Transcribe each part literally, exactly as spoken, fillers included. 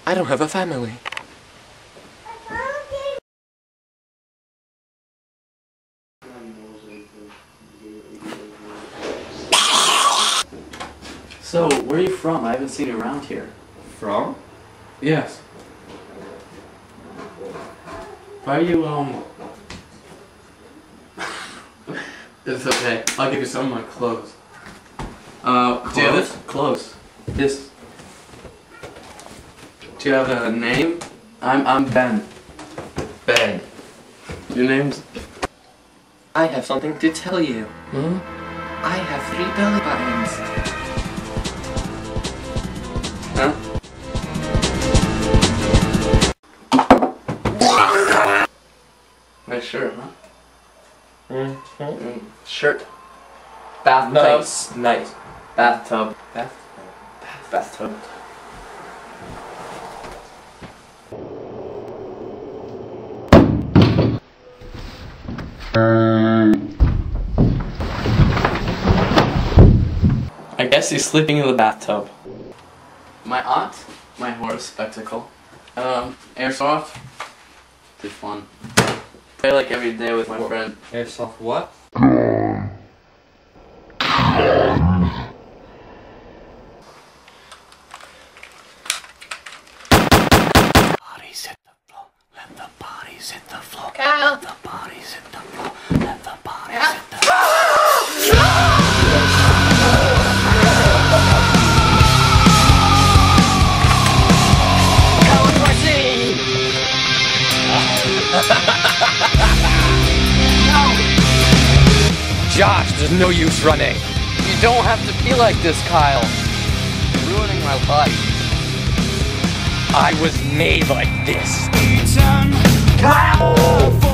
I don't have a family. So, where are you from? I haven't seen you around here. From? Yes. Why are you, um... It's okay. I'll give you some of my clothes. Uh, clothes? Do you have this? Clothes. This. Do you have a name? I'm, I'm Ben. Ben. Your name's... I have something to tell you. Hmm? I have three belly buttons. Huh? Nice shirt, huh? Mm-hmm. Mm, shirt. Bathtub. Nice. Nice. Bathtub. Bath. Bathtub. I guess he's sleeping in the bathtub. My aunt, my horse spectacle, um, airsoft, it's fun. Play like every day with my friend. Airsoft what? Bodies hit the floor. Let the bodies hit the floor. Kyle. Let the bodies hit the floor. Let the bodies hit the floor. Josh, there's no use running. You don't have to be like this, Kyle. You're ruining my life. I was made like this. Kyle!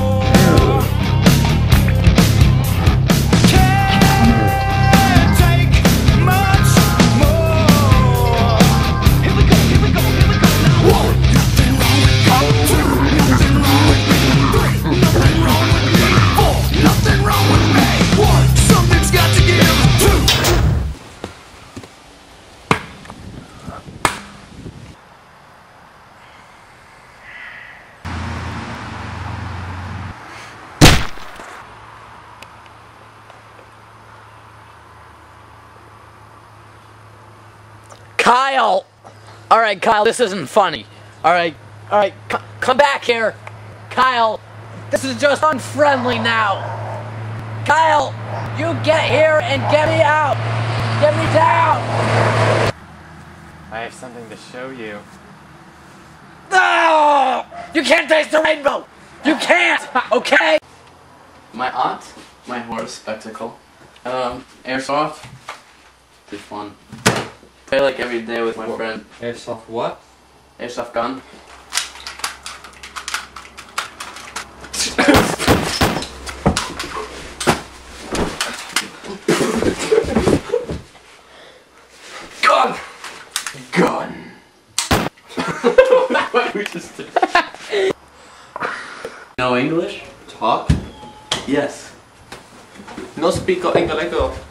Kyle! Alright, Kyle, this isn't funny. Alright, alright, come back here. Kyle, this is just unfriendly now. Kyle, you get here and get me out. Get me down. I have something to show you. No! You can't taste the rainbow. You can't, okay? My aunt, my horse spectacle, um, airsoft, it's fun. Play like every day with my friend. Airsoft what? Airsoft gun. Gun! Gun! What we just did. No English? Talk? Yes. No speak English.